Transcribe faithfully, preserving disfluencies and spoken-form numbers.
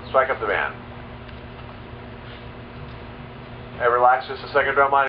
Strike up the band. Hey, relax just a second, drum line.